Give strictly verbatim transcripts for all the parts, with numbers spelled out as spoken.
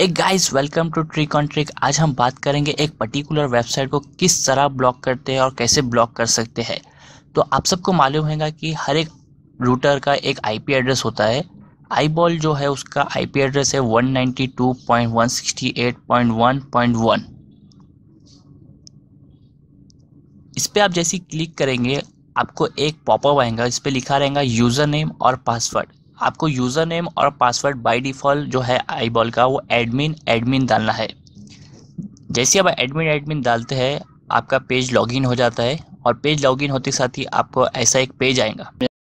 एक guys, welcome to Trick on Trick. आज हम बात करेंगे एक पर्टिकुलर वेबसाइट को किस तरह ब्लॉक करते हैं और कैसे ब्लॉक कर सकते हैं। तो आप सबको मालूम होगा कि हर एक रूटर का एक आईपी एड्रेस होता है। आईबॉल जो है उसका आईपी एड्रेस है one ninety two dot one one six eight dot one dot one. इस पे आप जैसे क्लिक करेंगे आपको एक पॉपअप आएगा। इस पे लिखा रहेगा यूज़र नेम और पासवर्ड। आपको यूज़र नेम और पासवर्ड बाय डिफ़ॉल्ट जो है आईबॉल का वो एडमिन एडमिन डालना है। जैसे आप एडमिन एडमिन डालते हैं आपका पेज लॉगिन हो जाता है और पेज लॉगिन होते साथ ही आपको ऐसा एक पेज आएगा।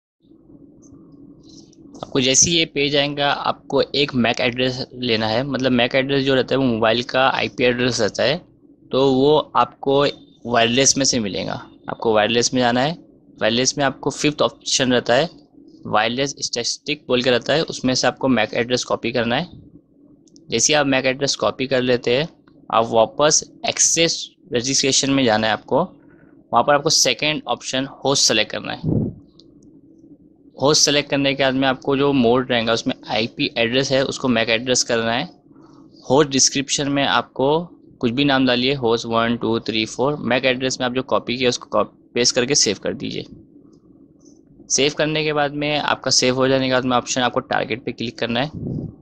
आपको जैसे ये पेज आएगा आपको एक मैक एड्रेस लेना है। मतलब मैक एड्रेस जो रहता है वो मोबाइल का आईपी एड्रेस रहता है, तो वो आपको वायरलेस में से मिलेगा। आपको वायरलेस में जाना है। वायरलेस में आपको फिफ्थ ऑप्शन रहता है वायरलेस स्टैटिस्टिक बोल के रहता है, उसमें से आपको मैक एड्रेस कॉपी करना है। जैसे आप मैक एड्रेस कॉपी कर लेते हैं आप वापस एक्सेस रजिस्ट्रेशन में जाना है। आपको वहाँ पर आपको सेकेंड ऑप्शन होस्ट सेलेक्ट करना है। होस्ट सेलेक्ट करने के बाद में आपको जो मोड रहेगा उसमें आईपी एड्रेस है उसको मैक एड्रेस करना है। होस्ट डिस्क्रिप्शन में आपको कुछ भी नाम डालिए, host one two three four. MAC address में आप जो कॉपी किया उसको पेस्ट करके सेव कर दीजिए। सेव करने के बाद में आपका सेव हो जाने के बाद में ऑप्शन आपको टारगेट पे क्लिक करना है।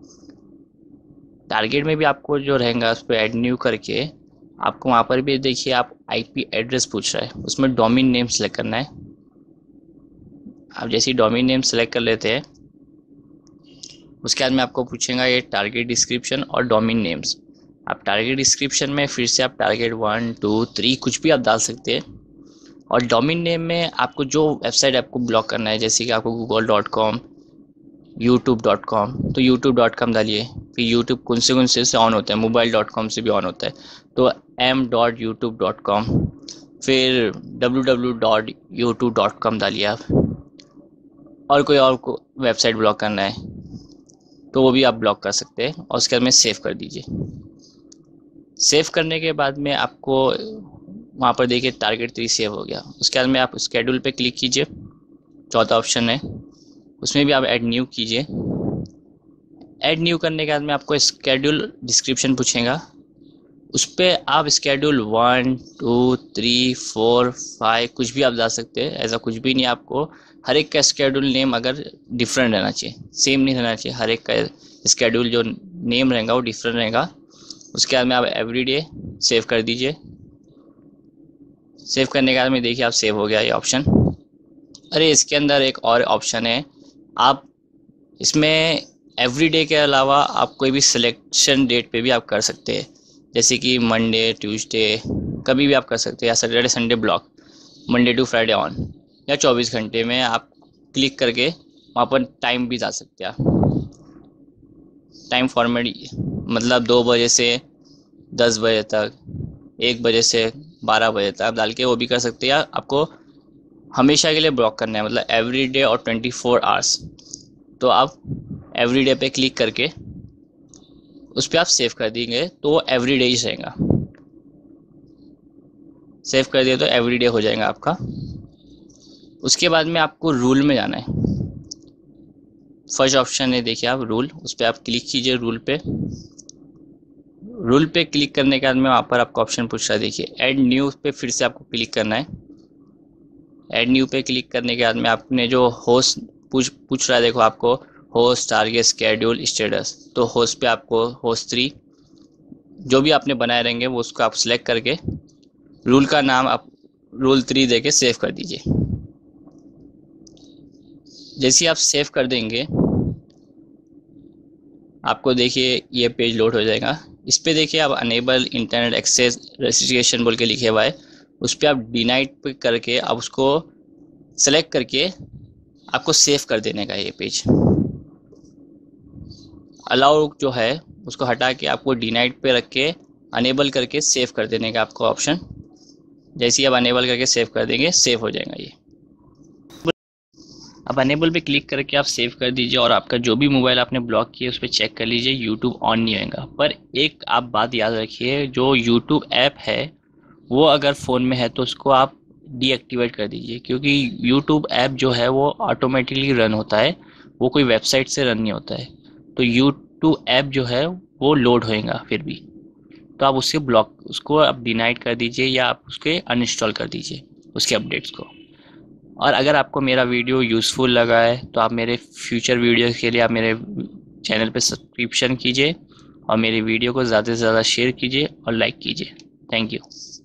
टारगेट में भी आपको जो रहेगा उस पर ऐड न्यू करके आपको वहाँ पर भी देखिए आप आईपी एड्रेस पूछ रहा है, उसमें डोमेन नेम सेलेक्ट करना है। आप जैसे ही डोमेन नेम सेलेक्ट कर लेते हैं उसके बाद में आपको पूछेगा ये टारगेट डिस्क्रिप्शन और डोमेन नेम्स। आप टारगेट डिस्क्रिप्शन में फिर से आप टारगेट वन टू थ्री कुछ भी आप डाल सकते हैं और डोमेन नेम में आपको जो वेबसाइट आपको ब्लॉक करना है, जैसे कि आपको Google dot com, YouTube dot com, तो यूट्यूब डॉट कॉम डालिए। फिर यूट्यूब कौन से कौन से से ऑन होता है, मोबाइल डॉट कॉम से भी ऑन होता है, तो M dot YouTube dot com, फिर W W dot YouTube dot com डालिए आप। और कोई और को वेबसाइट ब्लॉक करना है तो वो भी आप ब्लॉक कर सकते हैं और उसके बाद में सेव कर दीजिए। सेव करने के बाद में आपको वहाँ पर देखिए टारगेट थ्री सेव हो गया। उसके बाद में आप स्केड्यूल पे क्लिक कीजिए, चौथा ऑप्शन है उसमें भी आप ऐड न्यू कीजिए। ऐड न्यू करने के बाद में आपको स्केड्यूल डिस्क्रिप्शन पूछेगा, उस पर आप schedule one two three four five कुछ भी आप डाल सकते हैं। ऐसा कुछ भी नहीं, आपको हर एक का स्केड्यूल नेम अगर डिफरेंट रहना चाहिए, सेम नहीं रहना चाहिए। हर एक का स्केड्यूल जो नेम रहेगा वो डिफरेंट रहेगा। उसके बाद में आप एवरीडे सेव कर दीजिए। सेव करने के बाद में देखिए आप सेव हो गया ये ऑप्शन। अरे इसके अंदर एक और ऑप्शन है, आप इसमें एवरीडे के अलावा आप कोई भी सिलेक्शन डेट पे भी आप कर सकते हैं, जैसे कि मंडे ट्यूसडे कभी भी आप कर सकते हैं, या Saturday Sunday block, Monday to Friday on, या चौबीस घंटे में आप क्लिक करके वहाँ पर टाइम भी डाल सकते हैं। आप टाइम फॉर्मेट मतलब दो बजे से दस बजे तक, एक बजे से बारह बजे तक आप डाल के वो भी कर सकते हैं। आपको हमेशा के लिए ब्लॉक करना है, मतलब एवरी डे और ट्वेंटी फोर आवर्स। तो आप एवरी डे पे क्लिक करके उस पर आप सेव कर देंगे तो वो एवरी डे ही रहेगा। सेव कर दिया तो एवरी डे हो जाएगा आपका। उसके बाद में आपको रूल में जाना है। फर्स्ट ऑप्शन है देखिए आप रूल, उस पर आप क्लिक कीजिए। रूल पे रूल पे क्लिक करने के बाद में वहाँ पर आपको ऑप्शन पूछ रहा है, देखिए ऐड न्यू पे फिर से आपको क्लिक करना है। ऐड न्यू पे क्लिक करने के बाद में आपने जो होस्ट पूछ पूछ रहा है, देखो आपको होस्ट टारगेट स्केड्यूल स्टेटस, तो होस्ट पे आपको होस्ट थ्री जो भी आपने बनाए रहेंगे वो उसको आप सिलेक्ट करके रूल का नाम आप रूल थ्री दे के सेव कर दीजिए। जैसे आप सेव कर देंगे आपको देखिए ये पेज लोड हो जाएगा। इस पे देखिए आप अनेबल इंटरनेट एक्सेस रजिस्ट्रेशन बोल के लिखे हुआ है, उस पर आप डिनाइट पे करके आप उसको सेलेक्ट करके आपको सेव कर देने का ये पेज। अलाउ जो है उसको हटा के आपको डिनाइट पे रख के अनेबल करके सेव कर देने का आपको ऑप्शन। जैसे ही आप अनेबल करके सेव कर देंगे सेव हो जाएगा ये। अब अनेबल पे क्लिक करके आप सेव कर दीजिए और आपका जो भी मोबाइल आपने ब्लॉक किया उस पर चेक कर लीजिए यूट्यूब ऑन नहीं होगा। पर एक आप बात याद रखिए, जो यूट्यूब ऐप है वो अगर फ़ोन में है तो उसको आप डीएक्टिवेट कर दीजिए, क्योंकि यूट्यूब ऐप जो है वो ऑटोमेटिकली रन होता है, वो कोई वेबसाइट से रन नहीं होता है। तो यूट्यूब ऐप जो है वो लोड होएगा फिर भी, तो आप उससे ब्लॉक उसको आप डिनाइट कर दीजिए या आप उसके अनइंस्टॉल कर दीजिए उसके अपडेट्स को। और अगर आपको मेरा वीडियो यूज़फुल लगा है तो आप मेरे फ्यूचर वीडियोस के लिए आप मेरे चैनल पे सब्सक्रिप्शन कीजिए और मेरी वीडियो को ज़्यादा से ज़्यादा शेयर कीजिए और लाइक कीजिए। Thank you.